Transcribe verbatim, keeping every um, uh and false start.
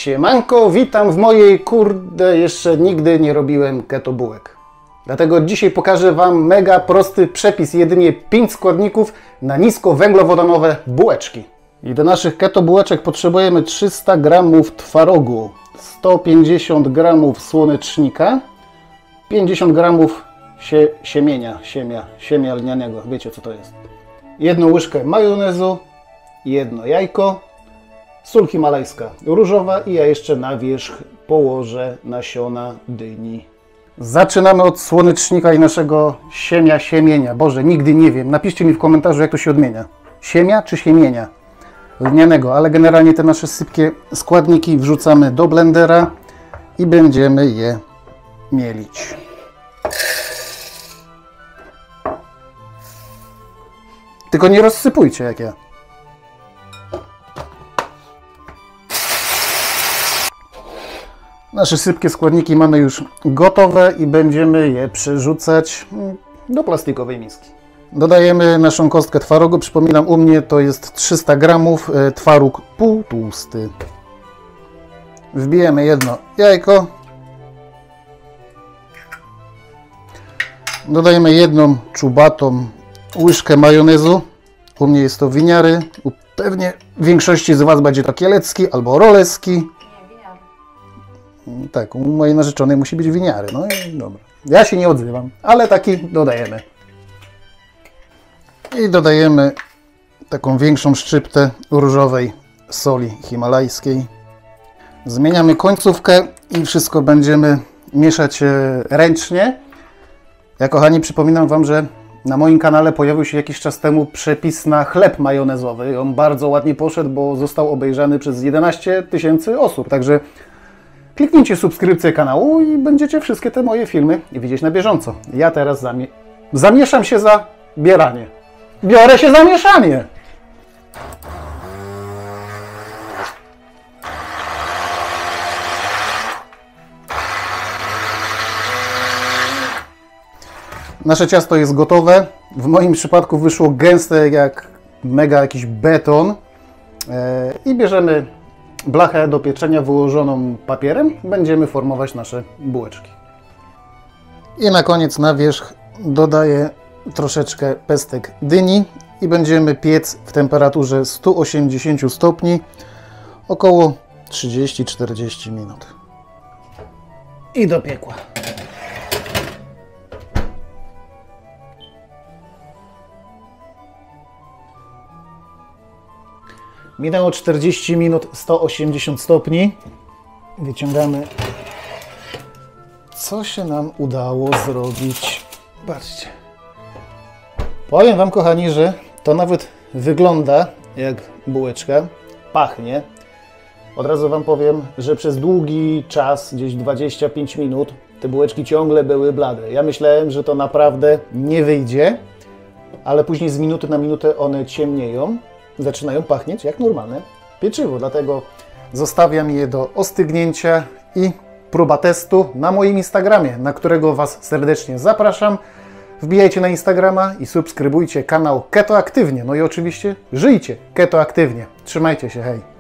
Siemanko, witam w mojej, kurde, jeszcze nigdy nie robiłem keto bułek. Dlatego dzisiaj pokażę Wam mega prosty przepis, jedynie pięć składników na niskowęglowodanowe bułeczki. I do naszych keto bułeczek potrzebujemy trzysta gramów twarogu, sto pięćdziesiąt gramów słonecznika, pięćdziesiąt gramów sie siemienia, siemia, siemia lnianego, wiecie co to jest. Jedną łyżkę majonezu, jedno jajko, sól himalajska różowa i ja jeszcze na wierzch położę nasiona dyni. Zaczynamy od słonecznika i naszego siemia, siemienia. Boże, nigdy nie wiem. Napiszcie mi w komentarzu, jak to się odmienia. Siemia czy siemienia? Lnianego, ale generalnie te nasze sypkie składniki wrzucamy do blendera i będziemy je mielić. Tylko nie rozsypujcie jak ja. Nasze sypkie składniki mamy już gotowe i będziemy je przerzucać do plastikowej miski. Dodajemy naszą kostkę twarogu. Przypominam, u mnie to jest trzysta gramów, twaróg półtłusty. Wbijemy jedno jajko. Dodajemy jedną czubatą łyżkę majonezu. U mnie jest to winiary. Pewnie w większości z Was będzie to kielecki albo roleski. Tak, u mojej narzeczonej musi być winiary. No i dobra. Ja się nie odzywam, ale taki dodajemy. I dodajemy taką większą szczyptę różowej soli himalajskiej. Zmieniamy końcówkę i wszystko będziemy mieszać ręcznie. Ja, kochani, przypominam Wam, że na moim kanale pojawił się jakiś czas temu przepis na chleb majonezowy. On bardzo ładnie poszedł, bo został obejrzany przez jedenaście tysięcy osób. Także kliknijcie subskrypcję kanału i będziecie wszystkie te moje filmy widzieć na bieżąco. Ja teraz zamie zamieszam się za bieranie. Biorę się za mieszanie! Nasze ciasto jest gotowe. W moim przypadku wyszło gęste jak mega jakiś beton. I bierzemy blachę do pieczenia wyłożoną papierem. Będziemy formować nasze bułeczki. I na koniec na wierzch dodaję troszeczkę pestek dyni i będziemy piec w temperaturze sto osiemdziesiąt stopni około trzydzieści do czterdziestu minut. I do piekła. Minęło czterdzieści minut, sto osiemdziesiąt stopni. Wyciągamy. Co się nam udało zrobić? Patrzcie. Powiem Wam, kochani, że to nawet wygląda jak bułeczka. Pachnie. Od razu Wam powiem, że przez długi czas, gdzieś dwadzieścia pięć minut, te bułeczki ciągle były blade. Ja myślałem, że to naprawdę nie wyjdzie, ale później z minuty na minutę one ciemnieją. Zaczynają pachnieć jak normalne pieczywo, dlatego zostawiam je do ostygnięcia i próba testu na moim Instagramie, na którego Was serdecznie zapraszam. Wbijajcie na Instagrama i subskrybujcie kanał Keto Aktywnie. No i oczywiście żyjcie keto aktywnie. Trzymajcie się, hej!